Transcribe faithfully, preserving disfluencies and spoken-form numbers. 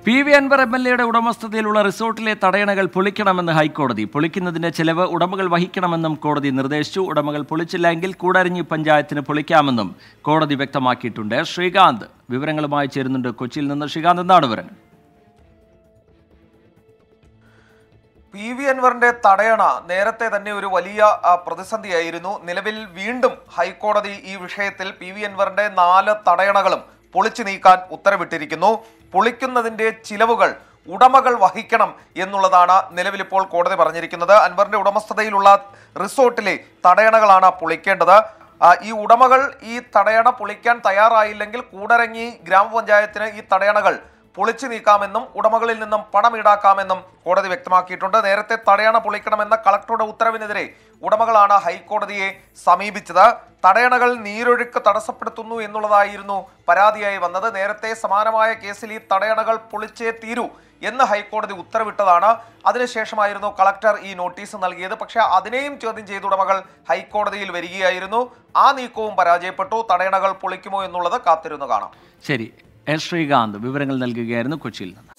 P V Anvar M L എയുടെ ഉടമസ്ഥതയിലുള്ള റിസോർട്ടിലെ തടയണകൾ പൊളിക്കണമെന്ന് ഹൈക്കോടതി. പൊളിക്കുന്നതിന്റെ ചെലവ് ഉടമകൾ വഹിക്കണമെന്നും കോടതി നിർദ്ദേശിച്ചു. ഉടമകൾ പൊളിച്ചില്ലെങ്കിൽ കൂടരഞ്ഞി പഞ്ചായത്തിന് പൊളിക്കാമെന്നും കോടതി വ്യക്തമാക്കിയിട്ടുണ്ട്. ശ്രീകാന്ത് വിവരങ്ങളുമായി ചേരുന്നുണ്ട് കൊച്ചിയിൽ നിന്ന്. ശ്രീകാന്ത്, എന്താണ് വിവരങ്ങൾ? പി വി അൻവറിന്റെ തടയണ നേരത്തെ തന്നെ ഒരു വലിയ പ്രതിസന്ധിയായിരുന്നു. നിലവിൽ വീണ്ടും ഹൈക്കോടതി ഈ വിഷയത്തിൽ പി വി അൻവറിന്റെ നാല് തടയണകളും പൊളിച്ചു നീക്കാൻ ഉത്തരവിട്ടിരിക്കുന്നു. പൊളിക്കുന്നതിന്റെ ചിലവുകൾ ഉടമകൾ വഹിക്കണം എന്നുള്ളതാണ് നിലവിലിപ്പോൾ കോടതി പറഞ്ഞിരിക്കുന്നത്. അൻവറിന്റെ ഉടമസ്ഥതയിലുള്ള റിസോർട്ടിലെ തടയണകളാണ് പൊളിക്കേണ്ടത്. ഈ ഉടമകൾ ഈ തടയണ പൊളിക്കാൻ തയ്യാറായില്ലെങ്കിൽ കൂടരഞ്ഞി ഗ്രാമപഞ്ചായത്തിന് ഈ തടയണകൾ പൊളിച്ചു നീക്കാമെന്നും ഉടമകളിൽ നിന്നും പണം ഈടാക്കാമെന്നും കോടതി വ്യക്തമാക്കിയിട്ടുണ്ട്. നേരത്തെ തടയണ പൊളിക്കണമെന്ന കളക്ടറുടെ ഉത്തരവിനെതിരെ ഉടമകളാണ് ഹൈക്കോടതിയെ സമീപിച്ചത്. തടയണകൾ നീരൊഴുക്ക് തടസ്സപ്പെടുത്തുന്നു എന്നുള്ളതായിരുന്നു പരാതിയായി വന്നത്. നേരത്തെ സമാനമായ കേസിൽ ഈ തടയണകൾ പൊളിച്ചേ തീരൂ എന്ന് ഹൈക്കോടതി ഉത്തരവിട്ടതാണ്. അതിനുശേഷമായിരുന്നു കളക്ടർ ഈ നോട്ടീസ് നൽകിയത്. പക്ഷേ അതിനെയും ചോദ്യം ചെയ്ത് ഉടമകൾ ഹൈക്കോടതിയിൽ വരികയായിരുന്നു. ആ നീക്കവും പരാജയപ്പെട്ടു. തടയണകൾ പൊളിക്കുമോ എന്നുള്ളത് കാത്തിരുന്നു കാണാം. ശരി, എസ് ശ്രീകാന്ത് വിവരങ്ങൾ നൽകുകയായിരുന്നു കൊച്ചിയിൽ നിന്ന്.